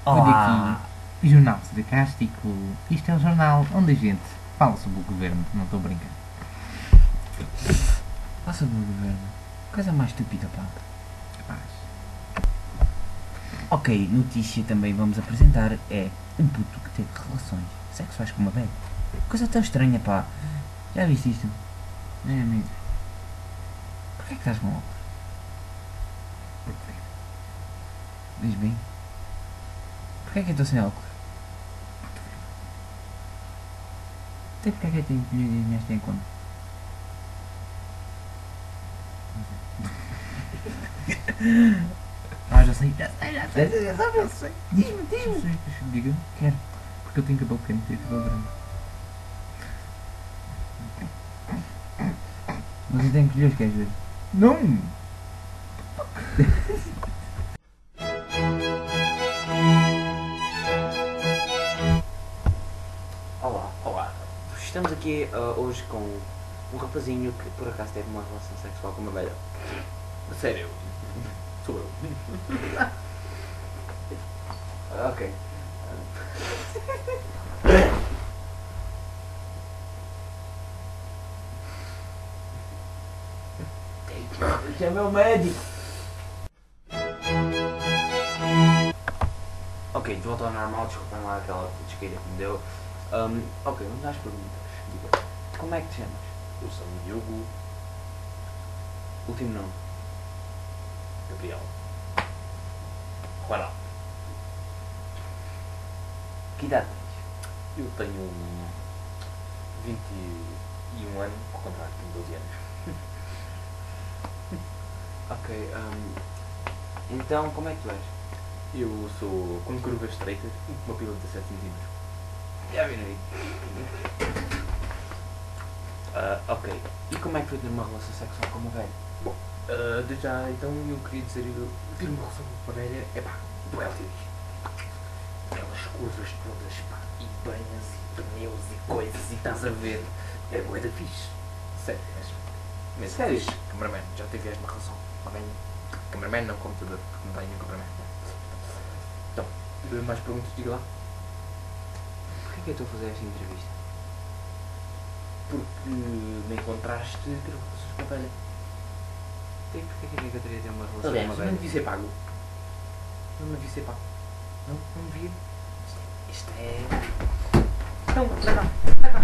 Olá! Olha aqui, Jornal Sarcástico. Isto é um jornal onde a gente fala sobre o governo, não estou a brincar. Fala sobre o governo. Coisa mais estúpida, pá. Rapaz, Ok, notícia também vamos apresentar é um puto que teve relações sexuais com uma velha. Coisa tão estranha, pá. Já viste isto? é amigo, Porquê é que estás com óculos? porque Diz bem. Porquê é que eu estou sem óculos? Até porque é que eu tenho que lhe nesta em conta? já sei. Diz-me. Diga-me, Quero. porque eu tenho cabelo pequeno e tenho cabelo grande. Mas eu tenho que lhe os queres ver? Não! Olá. Estamos aqui hoje com um rapazinho que por acaso teve uma relação sexual com uma velha. Sério? Sou eu. Ok. Chama o médico! Ok, de volta ao normal, desculpem lá aquela descaída que me deu. Ok, vamos às perguntas. Diga, como é que te chamas? Eu sou o Diogo Último nome. Gabriel. Ronaldo. Que idade tens? Eu tenho 21 anos, ao contrário, tenho 12 anos. Ok, então como é que tu és? Eu sou com curvas estreitas e com uma pila de 17 cm. Já vi aí. Ok, e como é que foi ter uma relação sexual com uma velha? Bom, desde já então eu queria dizer, eu ter uma relação com a velha, é pá, do LTV. Aquelas curvas todas, pá, e banhas e pneus e coisas e estás a ver. É bué da fixe. Sério, mas Sério? fixe. Cameraman, já tiveste uma relação com a velha? Cameraman não computador, porque não tenho nenhum cameraman. Então, mais perguntas, diga lá. Porquê que eu estou a fazer esta entrevista? Porque me encontraste ter relações com a velha. E porquê que eu teria de ter uma relação Aliás, com uma não velha? devia ser pago. Não devia ser pago. Não devia. Isto é... Então, dá cá.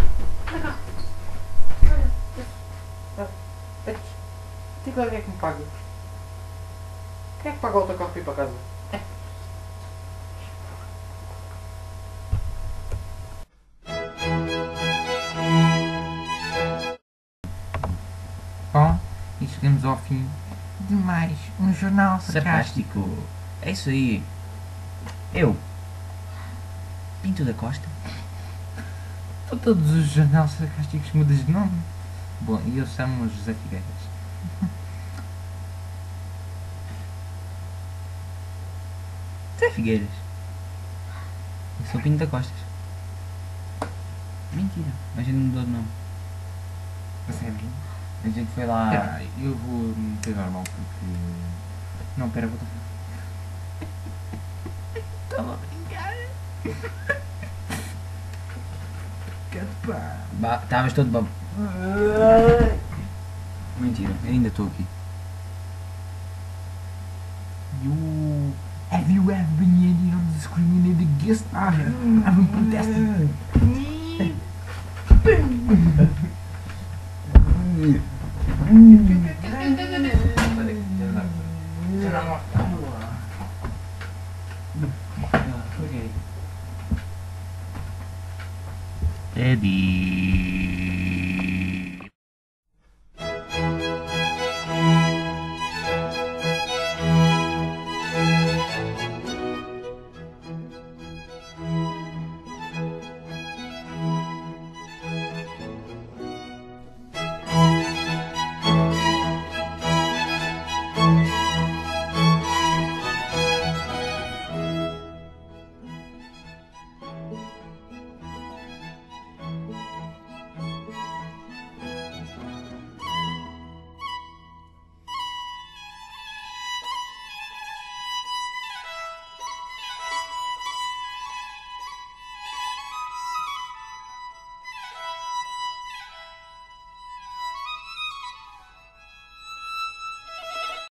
Tem que ver quem é que me paga. Quem é que paga o autocarro para ir para casa? Bom, e chegamos ao fim de mais um jornal sarcástico. Sarcástico. É isso aí. Eu. Pinto da Costa. São todos os jornais sarcásticos mudas de nome. Bom, e eu chamo José Figueiras. Zé Figueiras. Eu sou Pinto da Costas. Mentira. A gente mudou de nome. A sério? A gente foi lá. Eu vou meter normal porque... Não, pera, vou... Estava a brincar. Catepá. Estavas todo babo. Mentira, eu ainda estou aqui. Have you ever been eating on discriminated against? I've been protesting.